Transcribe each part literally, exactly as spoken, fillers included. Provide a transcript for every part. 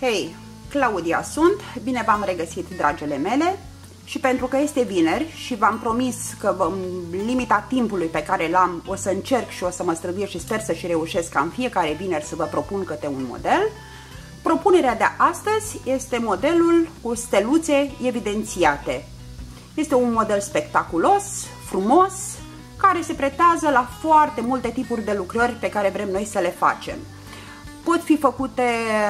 Hei, Claudia sunt, bine v-am regăsit, dragele mele, și pentru că este vineri și v-am promis că în limita timpului pe care l-am o să încerc și o să mă străduiesc și sper să și reușesc ca în fiecare vineri să vă propun câte un model. Propunerea de astăzi este modelul cu steluțe evidențiate. Este un model spectaculos, frumos, care se pretează la foarte multe tipuri de lucrări pe care vrem noi să le facem. Pot fi făcute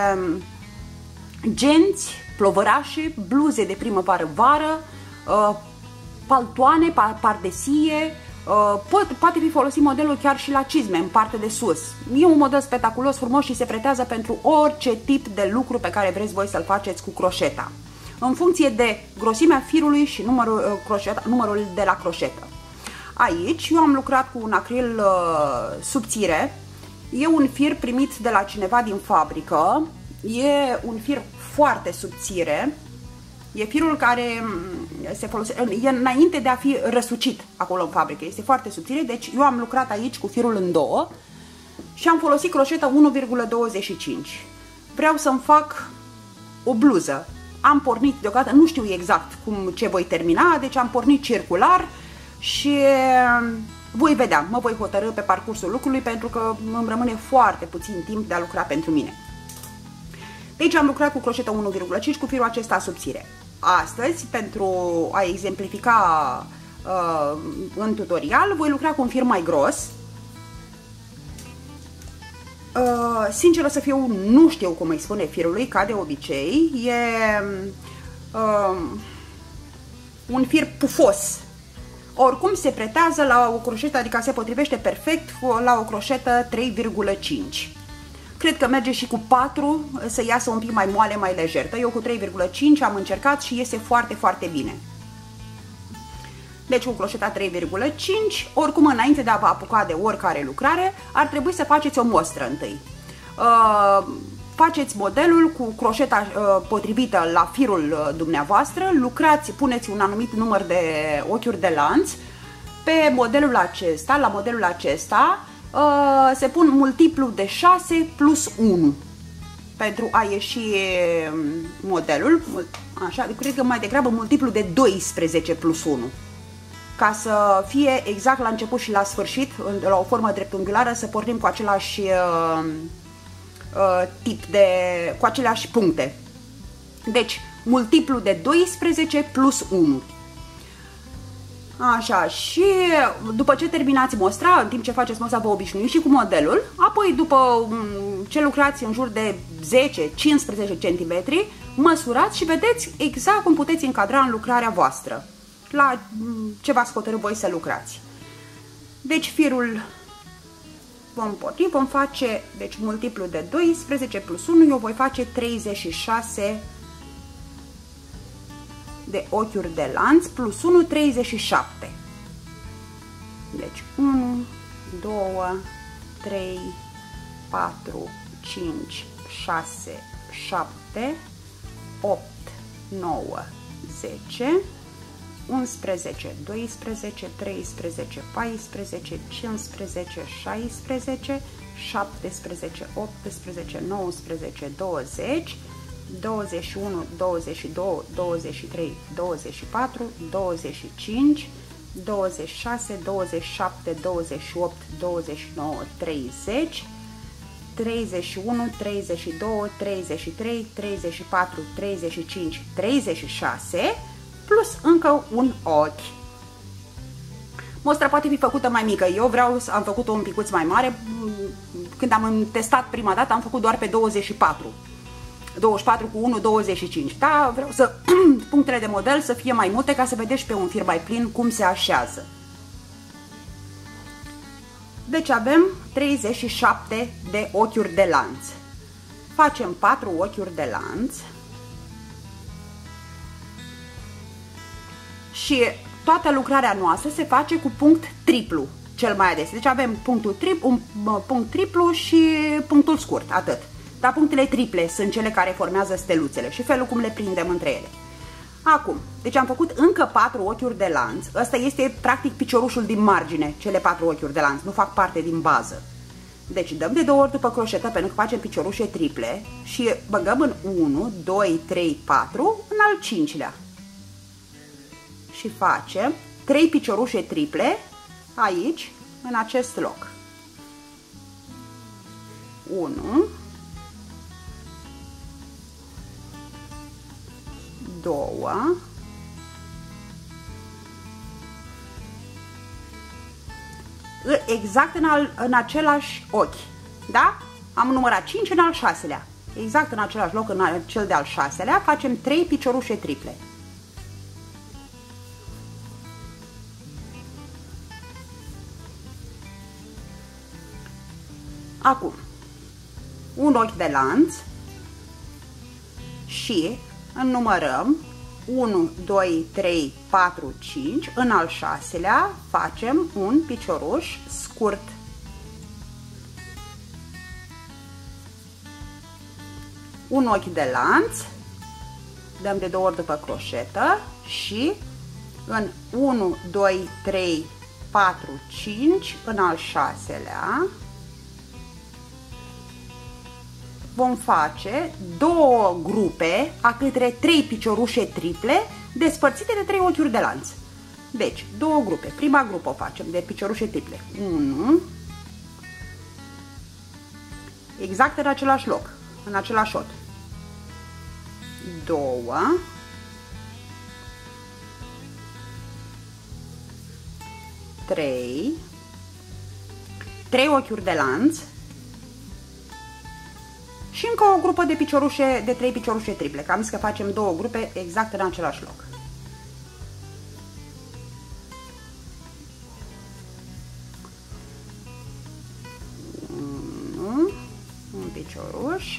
genți, plovărașe, bluze de primăvară-vară, paltoane, pardesie, pot, poate fi folosit modelul chiar și la cizme, în partea de sus. E un model spectaculos, frumos și se pretează pentru orice tip de lucru pe care vreți voi să-l faceți cu croșeta, în funcție de grosimea firului și numărul, croșeta, numărul de la croșetă. Aici eu am lucrat cu un acril uh, subțire, e un fir primit de la cineva din fabrică, e un fir foarte subțire, e firul care se folosește, e înainte de a fi răsucit acolo în fabrică, este foarte subțire, deci eu am lucrat aici cu firul în două și am folosit croșeta unu virgulă douăzeci și cinci. Vreau să-mi fac o bluză, am pornit deocamdată, nu știu exact cum ce voi termina, deci am pornit circular și voi vedea, mă voi hotărâ pe parcursul lucrului pentru că îmi rămâne foarte puțin timp de a lucra pentru mine. Deci am lucrat cu croșeta unu virgulă cinci cu firul acesta subțire. Astăzi, pentru a exemplifica uh, în tutorial, voi lucra cu un fir mai gros. Uh, sinceră să fiu, nu știu cum îi spune firului, ca de obicei. E uh, un fir pufos. Oricum se pretează la o croșetă, adică se potrivește perfect la o croșetă trei virgulă cinci. Cred că merge și cu patru să iasă un pic mai moale, mai lejeră. Eu cu trei virgulă cinci am încercat și iese foarte, foarte bine. Deci cu croșeta trei virgulă cinci, oricum înainte de a vă apuca de oricare lucrare, ar trebui să faceți o mostră întâi. Uh, faceți modelul cu croșeta uh, potrivită la firul uh, dumneavoastră, lucrați, puneți un anumit număr de ochiuri de lanț. Pe modelul acesta, la modelul acesta, Uh, se pun multiplu de șase plus unu pentru a ieși modelul, așa, cred că mai degrabă multiplu de doisprezece plus unu, ca să fie exact la început și la sfârșit, la o formă dreptunghiulară, să pornim cu același uh, uh, tip de, cu aceleași puncte. Deci, multiplu de doisprezece plus unu. Așa, și după ce terminați mostra, în timp ce faceți mostra vă obișnuiți și cu modelul, apoi după ce lucrați în jur de zece cincisprezece centimetri, măsurați și vedeți exact cum puteți încadra în lucrarea voastră, la ce v-ați hotărât voi să lucrați. Deci firul vom porni, vom face, deci multiplu de doisprezece plus unu, eu voi face treizeci și șase de ochiuri de lanț plus unu, treizeci și șapte. Deci unu, doi, trei, patru, cinci, șase, șapte, opt, nouă, zece, unsprezece, doisprezece, treisprezece, paisprezece, cincisprezece, șaisprezece, șaptesprezece, optsprezece, nouăsprezece, douăzeci, douăzeci și unu, douăzeci și doi, douăzeci și trei, douăzeci și patru, douăzeci și cinci, douăzeci și șase, douăzeci și șapte, douăzeci și opt, douăzeci și nouă, treizeci, treizeci și unu, treizeci și doi, treizeci și trei, treizeci și patru, treizeci și cinci, treizeci și șase, plus încă un ochi. Mostra poate fi făcută mai mică, eu vreau să am făcut-o un picuț mai mare, când am testat prima dată am făcut doar pe douăzeci și patru. douăzeci și patru cu unu, douăzeci și cinci. Da, vreau să punctele de model să fie mai multe ca să vedeți pe un fir mai plin cum se așează. Deci avem treizeci și șapte de ochiuri de lanț. Facem patru ochiuri de lanț și toată lucrarea noastră se face cu punct triplu cel mai ades. Deci avem punctul triplu, un punct triplu și punctul scurt, atât. Dar punctele triple sunt cele care formează steluțele și felul cum le prindem între ele. Acum, deci am făcut încă patru ochiuri de lanț. Ăsta este practic piciorușul din margine, cele patru ochiuri de lanț, nu fac parte din bază. Deci dăm de două ori după croșetă pentru că facem piciorușe triple și băgăm în unu, doi, trei, patru în al cincilea. Și facem trei piciorușe triple aici, în acest loc. unu, doi, exact în, al, în același ochi, da? Am numărat cinci în al șaselea. Exact în același loc, în cel de al șaselea, facem trei piciorușe triple. Acum, un ochi de lanț și înnumărăm unu, doi, trei, patru, cinci, în al șaselea facem un picioruș scurt. Un ochi de lanț, dăm de două ori după croșetă și în unu, doi, trei, patru, cinci, în al șaselea vom face două grupe a câte trei piciorușe triple despărțite de trei ochiuri de lanț. Deci, două grupe. Prima grupă o facem de piciorușe triple. unu, exact în același loc, în același ochi. doi, trei, trei ochiuri de lanț și încă o grupă de piciorușe, de trei piciorușe triple, că am zis că facem două grupe exact în același loc. unu, un picioruș,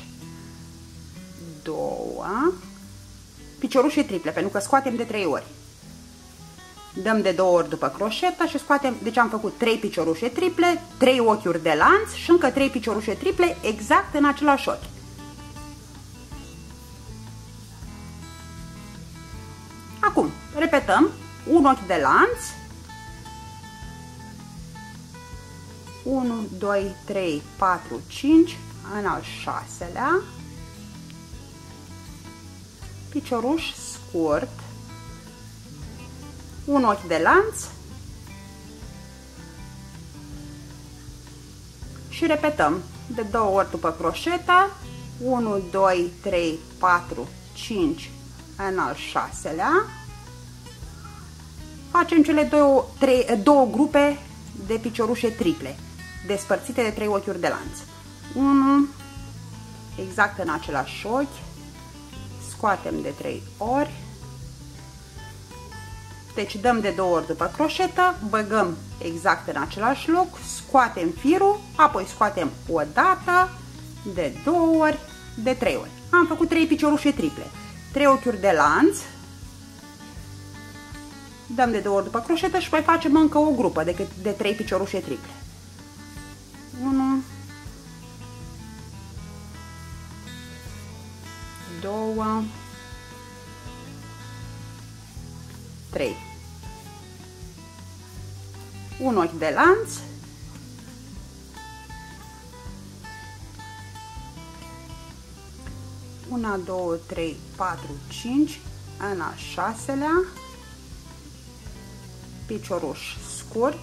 doi, piciorușe triple, pentru că scoatem de trei ori. Dăm de două ori după croșetă și scoatem, deci am făcut trei piciorușe triple, trei ochiuri de lanț și încă trei piciorușe triple exact în același ochi. Acum, repetăm, un ochi de lanț, unu, doi, trei, patru, cinci, în al șaselea, picioruș scurt, un ochi de lanț și repetăm de două ori după croșetă, unu, doi, trei, patru, cinci, în al șaselea, facem cele două, trei, două grupe de piciorușe triple, despărțite de trei ochiuri de lanț. unu, exact în același ochi, scoatem de trei ori, deci dăm de două ori după croșetă, băgăm exact în același loc, scoatem firul, apoi scoatem o dată, de două ori, de trei ori. Am făcut trei piciorușe triple, trei ochiuri de lanț, dăm de două ori după croșetă și mai facem încă o grupă de, de trei piciorușe triple. unu, doi, trei. Un ochi de lanț, unu, doi, trei, patru, cinci, în al șaselea, picioruș scurt,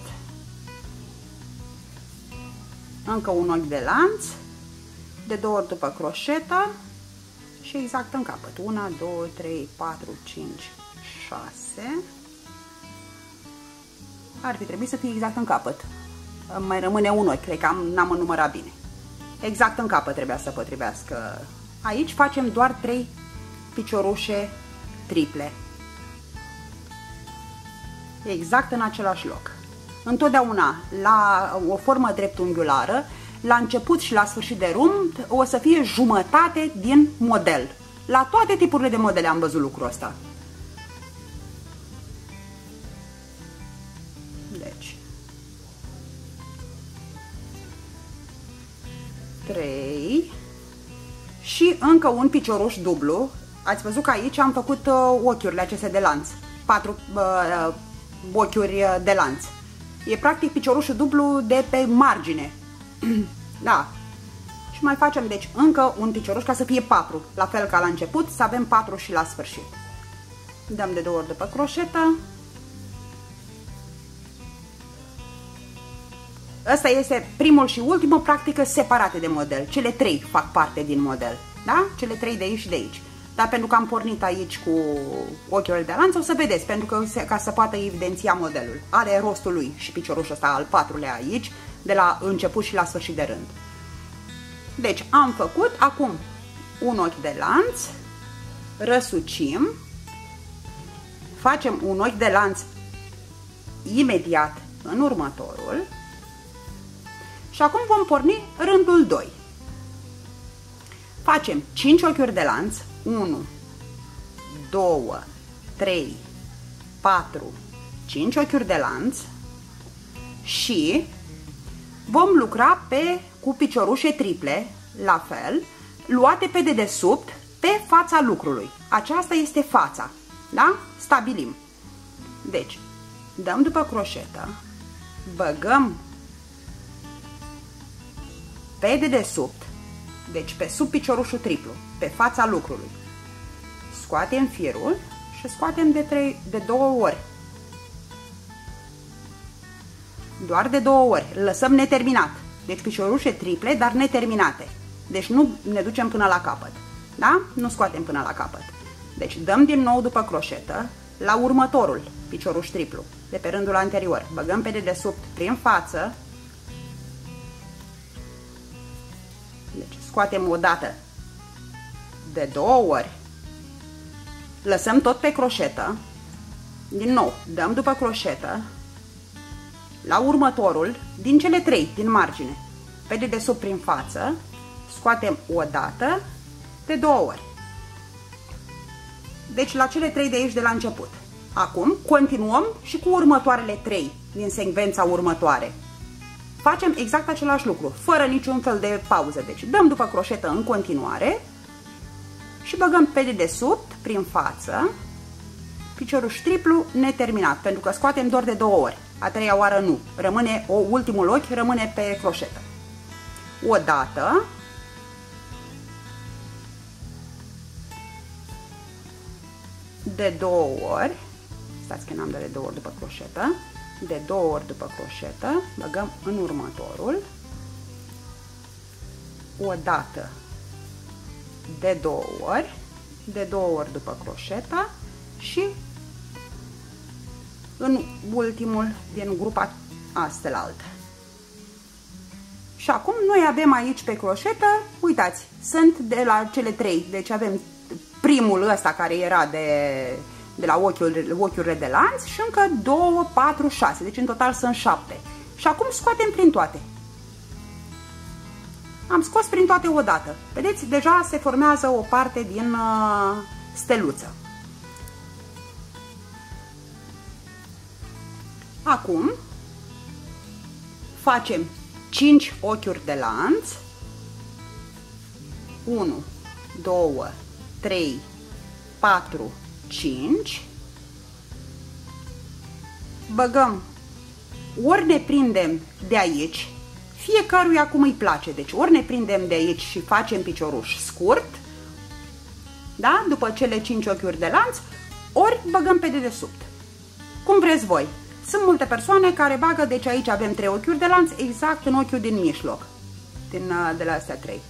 încă un ochi de lanț, de două ori după croșetă și exact în capăt. unu, doi, trei, patru, cinci, șase. Ar fi trebuit să fie exact în capăt. Mai rămâne un ochi, cred că n-am numărat bine. Exact în capăt trebuia să potrivească. Aici facem doar trei piciorușe triple. Exact în același loc. Întotdeauna la o formă dreptunghiulară, la început și la sfârșit de rând, o să fie jumătate din model. La toate tipurile de modele am văzut lucrul ăsta. Deci, trei și încă un picioruș dublu. Ați văzut că aici am făcut uh, ochiurile acestea de lanț. patru uh, ochiuri de lanț. E practic piciorușul dublu de pe margine. Da. Și mai facem, deci, încă un picioruș ca să fie patru. La fel ca la început, să avem patru și la sfârșit. Dăm de două ori după croșetă. Ăsta este primul și ultimul practică separate de model. Cele trei fac parte din model. Da? Cele trei de aici și de aici. Dar pentru că am pornit aici cu ochiul de lanț, o să vedeți, pentru că ca să poată evidenția modelul. Are rostul lui și piciorușul ăsta al patrulea aici, de la început și la sfârșit de rând. Deci am făcut acum un ochi de lanț, răsucim, facem un ochi de lanț imediat în următorul și acum vom porni rândul doi. Facem cinci ochiuri de lanț, unu, doi, trei, patru, cinci ochiuri de lanț și vom lucra pe, cu piciorușe triple, la fel, luate pe dedesubt, pe fața lucrului. Aceasta este fața, da? Stabilim. Deci, dăm după croșetă, băgăm pe dedesubt, deci pe sub piciorușul triplu, pe fața lucrului. Scoatem firul și scoatem de, trei, de două ori. Doar de două ori. Îl lăsăm neterminat. Deci piciorușe triple, dar neterminate. Deci nu ne ducem până la capăt. Da? Nu scoatem până la capăt. Deci dăm din nou după croșetă la următorul picioruș triplu, de pe rândul anterior. Băgăm pe dedesubt prin față. Deci scoatem o dată de două ori. Lăsăm tot pe croșetă. Din nou, dăm după croșetă la următorul din cele trei din margine. Pe dedesubt prin față, scoatem o dată de două ori. Deci la cele trei de aici de la început. Acum continuăm și cu următoarele trei din secvența următoare. Facem exact același lucru, fără niciun fel de pauză. Deci dăm după croșetă în continuare și băgăm pe dedesubt prin față picioruș triplu neterminat, pentru că scoatem doar de două ori. A treia oară nu. Rămâne, o ultimul ochi rămâne pe croșetă. O dată. De două ori. Stați că n-am dat de două ori după croșetă. De două ori după croșetă. Băgăm în următorul. O dată. De două ori. De două ori după croșetă. Și în ultimul din grupa astălaltă. Și acum noi avem aici pe croșetă, uitați, sunt de la cele trei, deci avem primul ăsta care era de, de la ochiul, ochiurile de lanț și încă doi, patru, șase, deci în total sunt șapte. Și acum scoatem prin toate. Am scos prin toate odată. Vedeți, deja se formează o parte din uh, steluță. Acum facem cinci ochiuri de lanț, unu, doi, trei, patru, cinci, băgăm, ori ne prindem de aici, fiecăruia cum îi place, deci ori ne prindem de aici și facem picioruș scurt, da? După cele cinci ochiuri de lanț, ori băgăm pe dedesubt, cum vreți voi. Sunt multe persoane care bagă, deci aici avem trei ochiuri de lanț, exact în ochiul din mijloc, din, de la astea trei.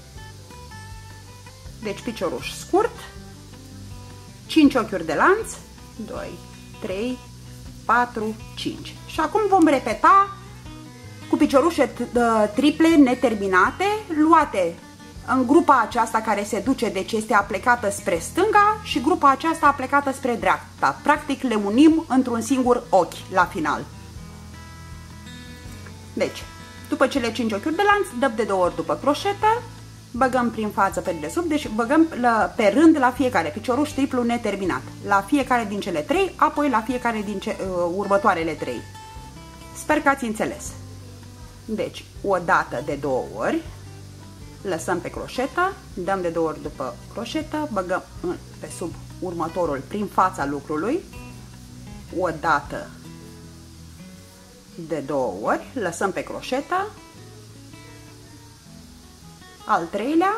Deci picioruș scurt, cinci ochiuri de lanț, doi, trei, patru, cinci. Și acum vom repeta cu piciorușe triple neterminate, luate în grupa aceasta care se duce, deci este aplecată spre stânga, și grupa aceasta aplecată spre dreapta. Practic le unim într-un singur ochi la final. Deci, după cele cinci ochiuri de lanț, dăm de două ori după croșetă, băgăm prin față pe dedesubt, deci băgăm la, pe rând la fiecare, picioruș triplu neterminat, la fiecare din cele trei, apoi la fiecare din ce, uh, următoarele trei. Sper că ați înțeles. Deci, o dată de două ori, lăsăm pe croșetă, dăm de două ori după croșetă, băgăm pe sub următorul prin fața lucrului, o dată de două ori, lăsăm pe croșetă, al treilea,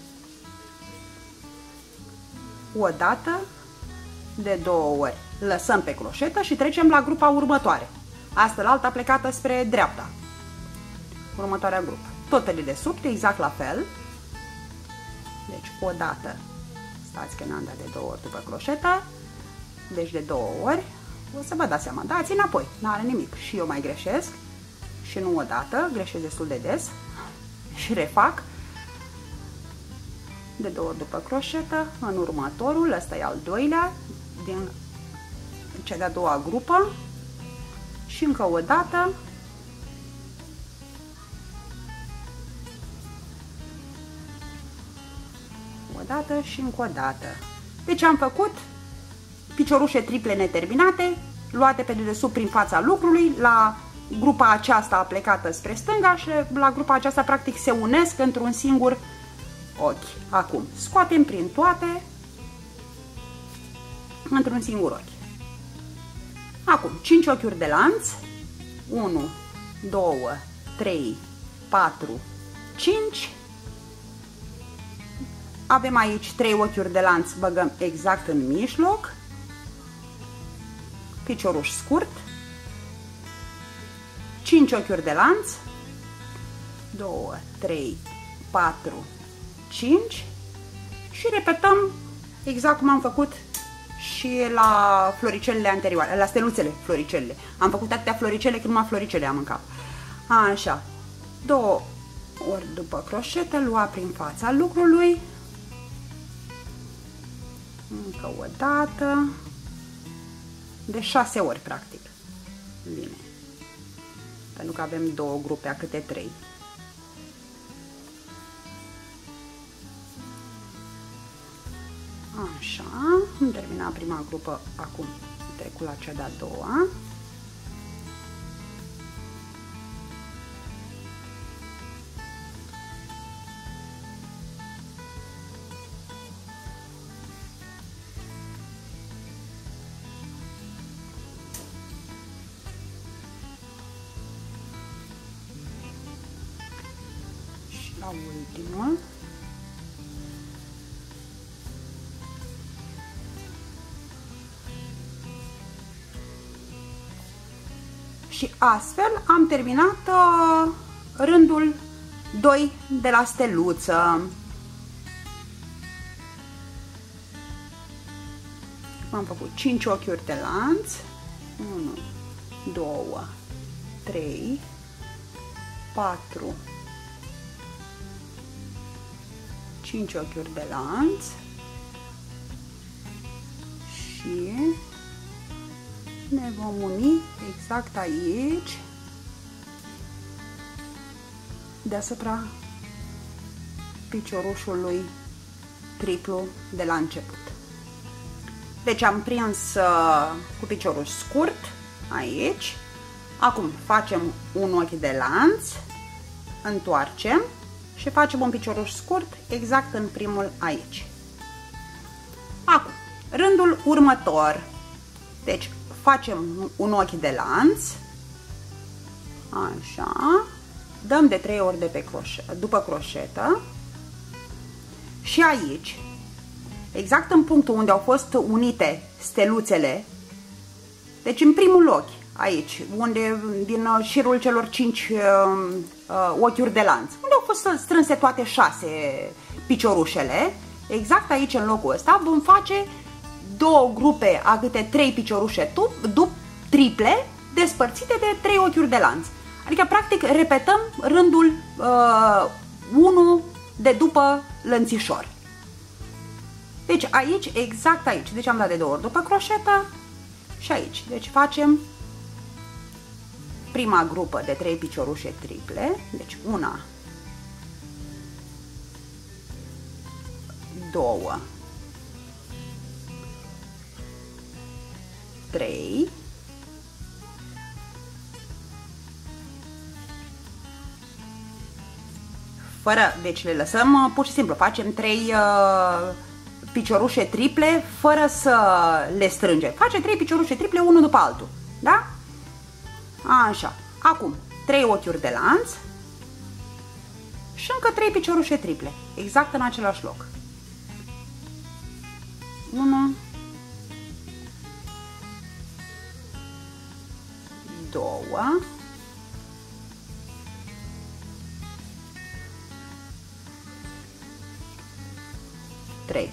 o dată, de două ori. Lăsăm pe croșetă și trecem la grupa următoare. Asta la alta plecată spre dreapta. Următoarea grupă. Tot pe dedesubt, exact la fel. Deci o dată, stați că n-am dat de două ori după croșetă, deci de două ori, o să vă dați seama, dați înapoi, n-are nimic. Și eu mai greșesc și nu o dată, greșesc destul de des și refac de două ori după croșetă, în următorul, ăsta e al doilea, din cea de-a doua grupă și încă o dată, o dată și încă o dată. Deci am făcut piciorușe triple neterminate, luate pe dedesubt prin fața lucrului, la grupa aceasta plecată spre stânga și la grupa aceasta practic se unesc într-un singur ochi. Acum, scoatem prin toate într-un singur ochi. Acum, cinci ochiuri de lanț, unu, doi, trei, patru, cinci. Avem aici trei ochiuri de lanț, băgăm exact în mijloc, picioruș scurt, cinci ochiuri de lanț, doi, trei, patru, cinci și repetăm exact cum am făcut și la floricelele anterioare, la steluțele floricelele. Am făcut atâtea floricele cât numai floricele am în cap. Așa, două ori după croșetă, lua prin fața lucrului, încă o dată, de șase ori practic. Bine, pentru că avem două grupe a câte trei. Așa, am terminat prima grupă, acum trec la cea de-a doua. Și la ultimul. Și astfel am terminat uh, rândul doi de la steluță. Am făcut cinci ochiuri de lanț, unu, doi, trei, patru, cinci ochiuri de lanț și ne vom uni exact aici, deasupra piciorușului triplu de la început. Deci am prins uh, cu picioruș scurt aici. Acum facem un ochi de lanț, întoarcem și facem un picioruș scurt exact în primul aici. Acum, rândul următor. Deci facem un ochi de lanț, așa, dăm de trei ori de pe croșetă, după croșetă și aici, exact în punctul unde au fost unite steluțele, deci în primul ochi, aici, unde din șirul celor cinci uh, uh, ochiuri de lanț, unde au fost strânse toate șase piciorușele, exact aici, în locul ăsta, vom face două grupe a câte trei piciorușe dup, triple despărțite de trei ochiuri de lanț. Adică, practic, repetăm rândul uh, unu de după lănțișor. Deci aici, exact aici, deci am dat de două ori după croșetă și aici. Deci facem prima grupă de trei piciorușe triple, deci una, două, trei, fără, deci le lăsăm pur și simplu, facem trei uh, piciorușe triple fără să le strângem. Facem trei piciorușe triple unul după altul, da? Așa. Acum, trei ochiuri de lanț și încă trei piciorușe triple, exact în același loc. unu, doi, trei.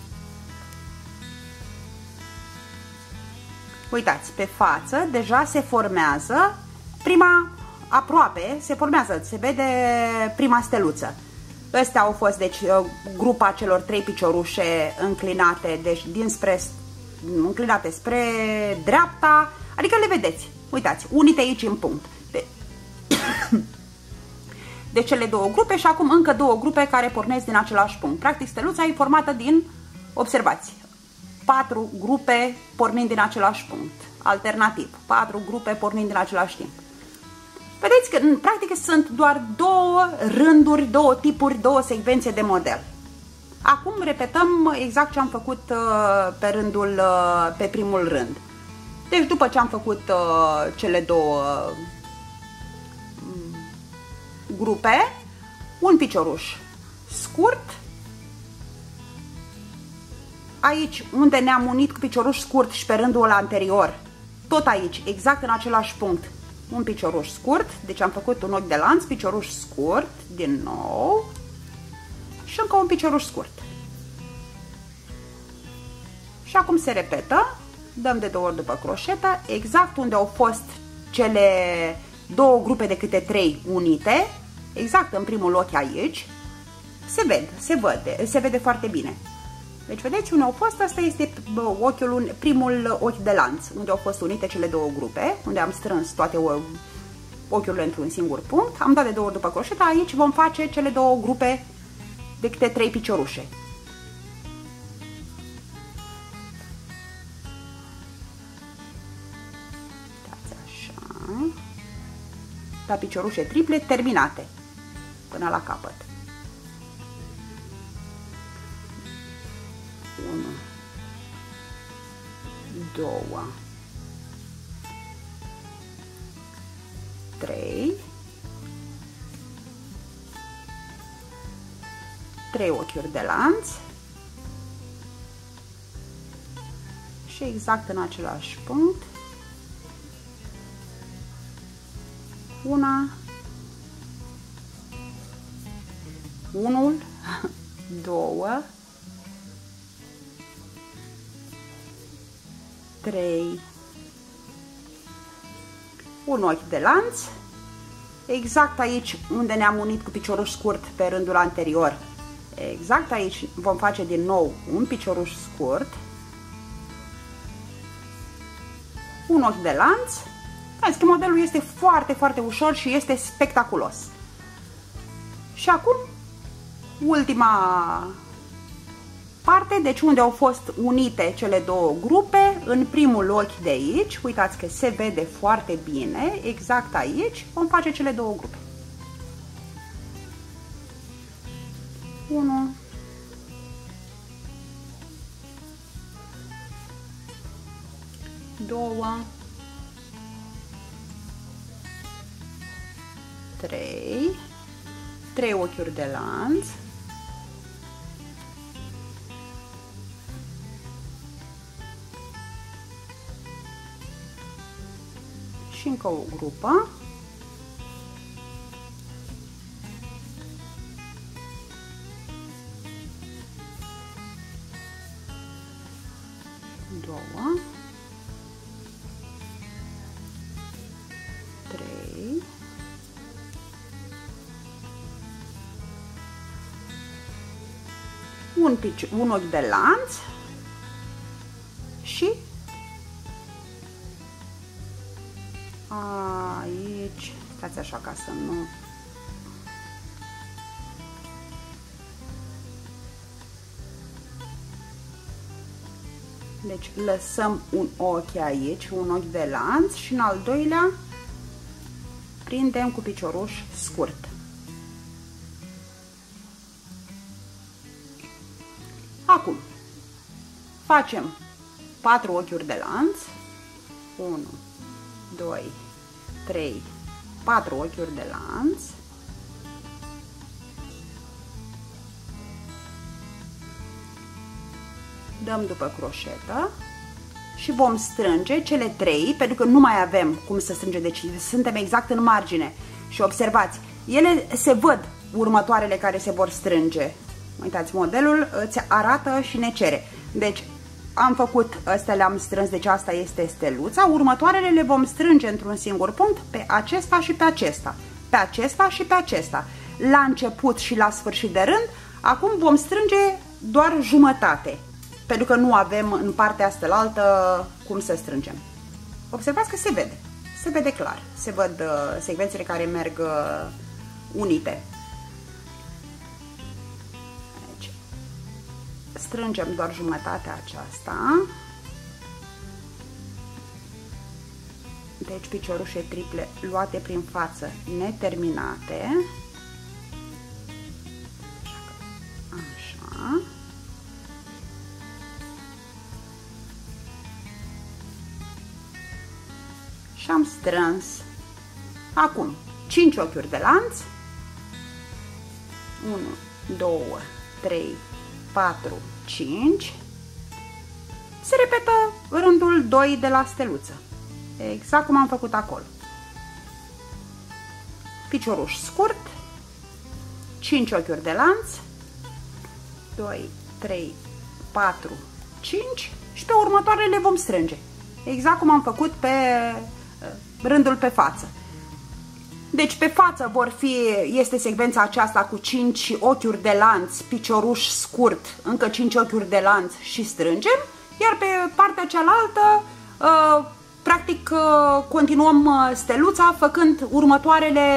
Uitați, pe față deja se formează prima, aproape se formează, se vede prima steluță. Astea au fost, deci, grupa celor trei piciorușe înclinate, deci dinspre, înclinate spre dreapta, adică le vedeți. Uitați, unite aici în punct. De, de cele două grupe și acum încă două grupe care pornesc din același punct. Practic, steluța e formată din, observați, patru grupe pornind din același punct. Alternativ, patru grupe pornind din același timp. Vedeți că, în practică, sunt doar două rânduri, două tipuri, două secvențe de model. Acum repetăm exact ce am făcut uh, pe rândul, uh, pe primul rând. Deci, după ce am făcut uh, cele două uh, grupe, un picioruș scurt. Aici, unde ne-am unit cu picioruș scurt și pe rândul anterior, tot aici, exact în același punct, un picioruș scurt, deci am făcut un ochi de lanț, picioruș scurt, din nou, și încă un picioruș scurt. Și acum se repetă, dăm de două ori după croșetă, exact unde au fost cele două grupe de câte trei unite, exact în primul ochi aici, se vede, se vede, se vede foarte bine. Deci vedeți unde au fost, asta este ochiul, primul ochi de lanț, unde au fost unite cele două grupe, unde am strâns toate ochiurile într-un singur punct, am dat de două ori după croșetă, aici vom face cele două grupe de câte trei piciorușe. Dați așa, la piciorușe triple terminate până la capăt. unu, doi, trei, trei ochiuri de lanț și exact în același punct una, unul, două, trei, un ochi de lanț, exact aici unde ne-am unit cu picioruș scurt pe rândul anterior, exact aici vom face din nou un picioruș scurt, un ochi de lanț. Vedeți că modelul este foarte, foarte ușor și este spectaculos. Și acum ultima parte, deci unde au fost unite cele două grupe, în primul ochi de aici, uitați că se vede foarte bine, exact aici vom face cele două grupe. unu, doi, trei, trei ochiuri de lanț, și încă o grupă, două, trei, un, pici, un ochi de lanț și aici, stați așa ca să nu... Deci lăsăm un ochi aici, un ochi de lanț și în al doilea prindem cu picioruș scurt. Acum facem patru ochiuri de lanț, unu, doi, trei, patru ochiuri de lanț dăm după croșetă și vom strânge cele trei, pentru că nu mai avem cum să strângem, deci suntem exact în margine. Și observați, ele se văd, următoarele care se vor strânge. Uitați, modelul îți arată și ne cere. Deci am făcut, astea le-am strâns, deci asta este steluța. Următoarele le vom strânge într-un singur punct pe acesta și pe acesta, pe acesta și pe acesta. La început și la sfârșit de rând, acum vom strânge doar jumătate, pentru că nu avem în partea asta la altă cum să strângem. Observați că se vede, se vede clar, se văd uh, secvențele care merg uh, unite. Deci, strângem doar jumătatea aceasta. Deci piciorușe triple luate prin față, neterminate. Așa. Și am strâns. Acum cinci ochiuri de lanț. unu, doi, trei, patru, cinci. Se repetă rândul doi de la steluță. Exact cum am făcut acolo. Picioruș scurt, cinci ochiuri de lanț, doi, trei, patru, cinci și pe următoarele le vom strânge. Exact cum am făcut pe rândul pe față. Deci pe față vor fi, este secvența aceasta cu cinci ochiuri de lanț, picioruș scurt, încă cinci ochiuri de lanț și strângem, iar pe partea cealaltă practic continuăm steluța făcând următoarele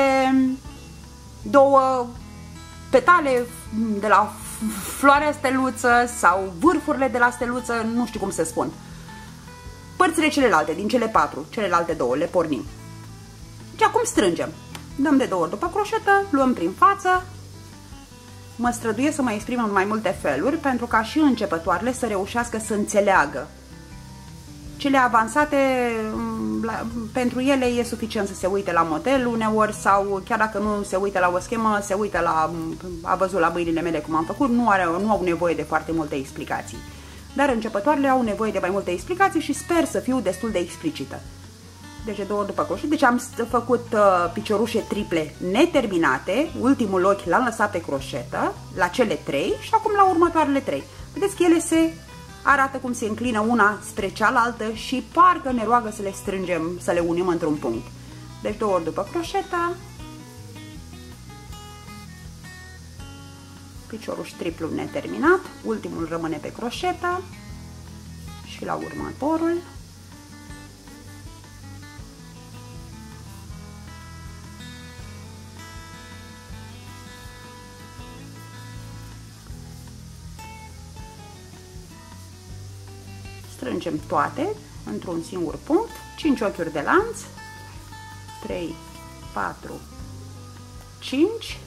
două petale de la floarea steluță sau vârfurile de la steluță, nu știu cum să spun. Părțile celelalte, din cele patru, celelalte două, le pornim. Și acum strângem. Dăm de două ori după croșetă, luăm prin față. Mă străduiesc să mă exprim în mai multe feluri, pentru ca și începătoarele să reușească să înțeleagă. Cele avansate, la, pentru ele e suficient să se uite la model uneori, sau chiar dacă nu se uită la o schemă, se uită la, a văzut la mâinile mele cum am făcut, nu, are, nu au nevoie de foarte multe explicații. Dar începătoarele au nevoie de mai multe explicații și sper să fiu destul de explicită. Deci de două ori după croșet, deci am făcut uh, piciorușe triple neterminate, ultimul ochi l-am lăsat pe croșetă, la cele trei și acum la următoarele trei. Vedeți că ele se arată cum se înclină una spre cealaltă și parcă ne roagă să le strângem, să le unim într-un punct. Deci două ori după croșetă, picioruș triplu neterminat, ultimul rămâne pe croșetă și la următorul. Strângem toate într-un singur punct, cinci ochiuri de lanț, trei, patru, cinci,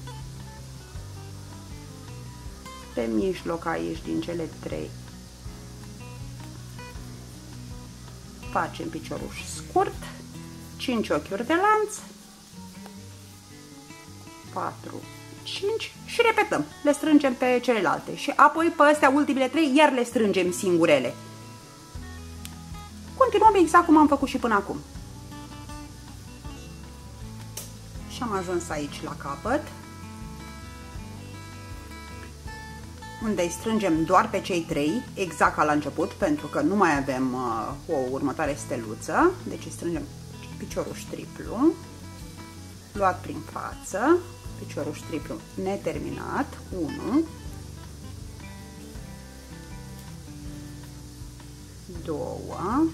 pe mijloc aici din cele trei facem picioruș scurt, cinci ochiuri de lanț, patru, cinci și repetăm, le strângem pe celelalte și apoi pe astea ultimele trei iar le strângem singurele. Continuăm exact cum am făcut și până acum. Și am ajuns aici la capăt, unde îi strângem doar pe cei trei, exact ca la început, pentru că nu mai avem uh, o următoare steluță. Deci îi strângem picioruș triplu, luat prin față, picioruș triplu neterminat, unu, doi,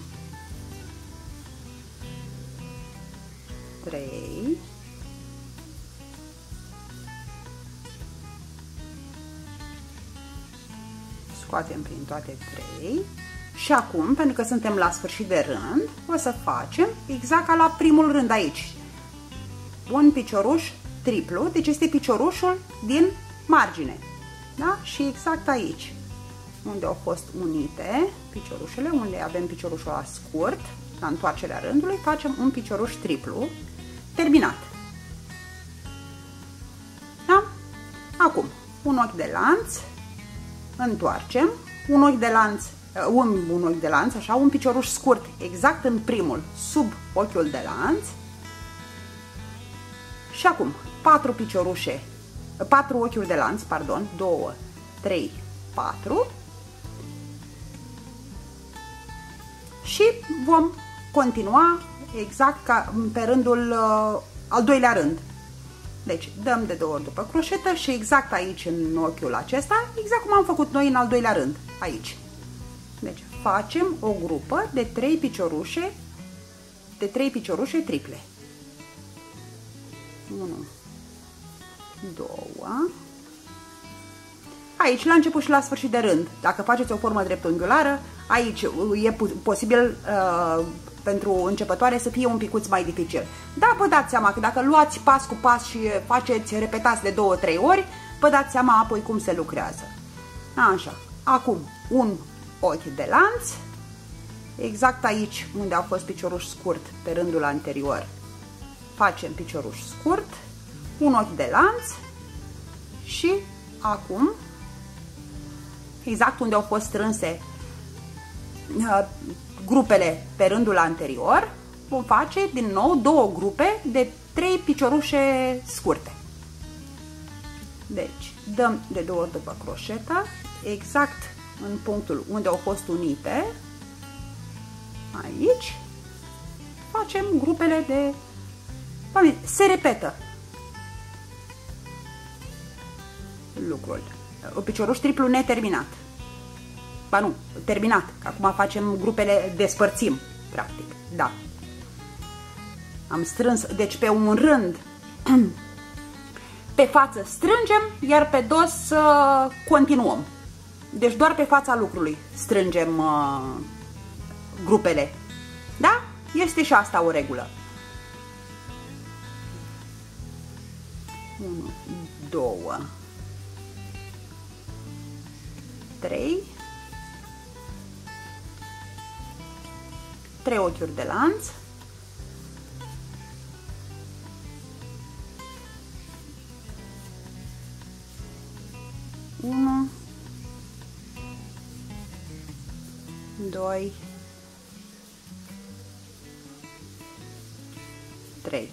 trei, scoatem prin toate trei și acum, pentru că suntem la sfârșit de rând, o să facem exact ca la primul rând aici. Un picioruș triplu, deci este piciorușul din margine. Da? Și exact aici, unde au fost unite piciorușele, unde avem piciorușul ăla scurt, la întoarcerea rândului, facem un picioruș triplu terminat. Da? Acum, un ochi de lanț, întoarcem, un ochi de lanț, un, un ochi de lanț, așa, un picioruș scurt, exact în primul, sub ochiul de lanț. Și acum, patru piciorușe, patru ochiuri de lanț, pardon, doi, trei, patru. Și vom continua exact ca pe rândul uh, al doilea rând. Deci dăm de două ori după croșetă și exact aici în ochiul acesta, exact cum am făcut noi în al doilea rând, aici. Deci facem o grupă de trei piciorușe, de trei piciorușe triple. unu, doi. Aici la început și la sfârșit de rând, dacă faceți o formă dreptunghiulară, aici e posibil uh, pentru începătoare să fie un picuț mai dificil. Dar vă dați seama că dacă luați pas cu pas și faceți, repetați de două trei ori, vă dați seama apoi cum se lucrează. Așa, acum un ochi de lanț, exact aici unde a fost picioruș scurt pe rândul anterior, facem picioruș scurt, un ochi de lanț și acum, exact unde au fost strânse uh, grupele pe rândul anterior, vom face din nou două grupe de trei piciorușe scurte. Deci, dăm de două ori după croșetă, exact în punctul unde au fost unite, aici, facem grupele de... Se repetă lucrul. O picioruș triplu neterminat. Ba nu, terminat. Acum facem grupele, despărțim, practic. Da. Am strâns, deci pe un rând pe față strângem, iar pe dos uh, continuăm. Deci doar pe fața lucrului strângem uh, grupele. Da? Este și asta o regulă. unu, doi, trei, trei ochiuri de lanț, unu, doi, trei.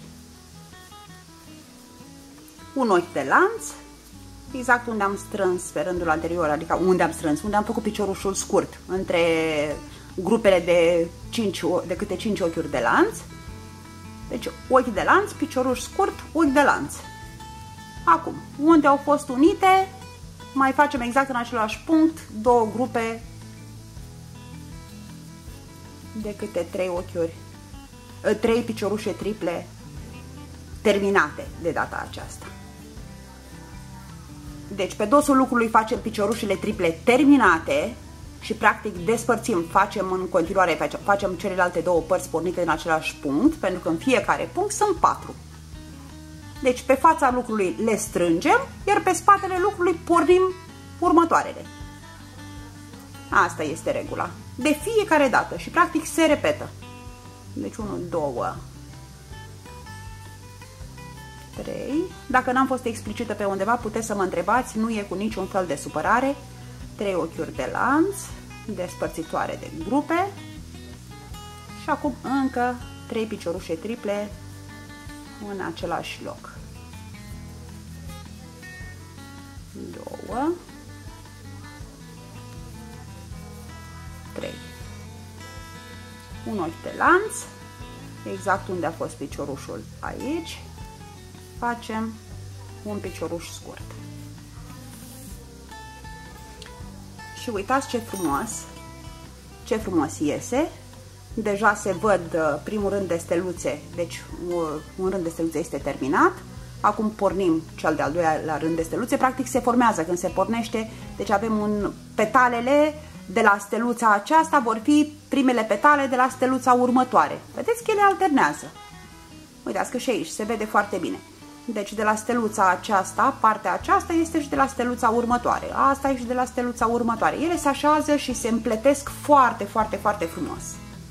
Un ochi de lanț, exact unde am strâns pe rândul anterior, adică unde am strâns, unde am făcut piciorușul scurt, între grupele de, cinci, de câte cinci ochiuri de lanț. Deci ochi de lanț, picioruș scurt, ochi de lanț. Acum, unde au fost unite, mai facem exact în același punct două grupe de câte trei ochiuri, trei piciorușe triple terminate de data aceasta. Deci pe dosul lucrului facem piciorușele triple terminate și practic despărțim, facem în continuare, facem, facem celelalte două părți pornite în același punct, pentru că în fiecare punct sunt patru. Deci pe fața lucrului le strângem, iar pe spatele lucrului pornim următoarele. Asta este regula. De fiecare dată și practic se repetă. Deci unu, doi, trei. Dacă n-am fost explicită pe undeva, puteți să mă întrebați, nu e cu niciun fel de supărare. trei ochiuri de lanț, despărțitoare de grupe. Și acum încă trei piciorușe triple în același loc. doi, trei. Un ochi de lanț, exact unde a fost piciorușul, aici, facem un picioruș scurt. Și uitați ce frumos, ce frumos iese. Deja se văd primul rând de steluțe, deci un rând de steluțe este terminat. Acum pornim cel de-al doilea rând de steluțe, practic se formează când se pornește, deci avem un petalele de la steluța aceasta vor fi primele petale de la steluța următoare. Vedeți că ele alternează. Uitați că și aici se vede foarte bine. Deci de la steluța aceasta, partea aceasta este și de la steluța următoare. Asta e și de la steluța următoare. Ele se așează și se împletesc foarte, foarte, foarte frumos.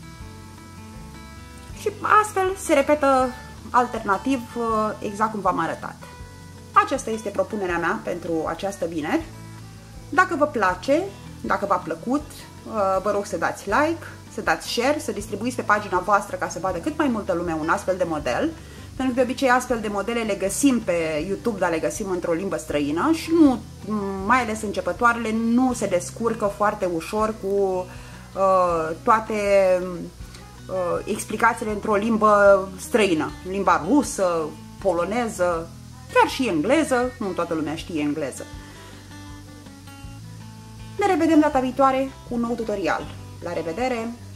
Și astfel se repetă alternativ exact cum v-am arătat. Aceasta este propunerea mea pentru această vineri. Dacă vă place, Dacă v-a plăcut, vă rog să dați like, să dați share, să distribuiți pe pagina voastră ca să vadă cât mai multă lume un astfel de model, pentru că de obicei astfel de modele le găsim pe YouTube, dar le găsim într-o limbă străină și nu, mai ales începătoarele, nu se descurcă foarte ușor cu uh, toate uh, explicațiile într-o limbă străină, limba rusă, poloneză, chiar și engleză, nu toată lumea știe engleză. Ne revedem data viitoare cu un nou tutorial. La revedere!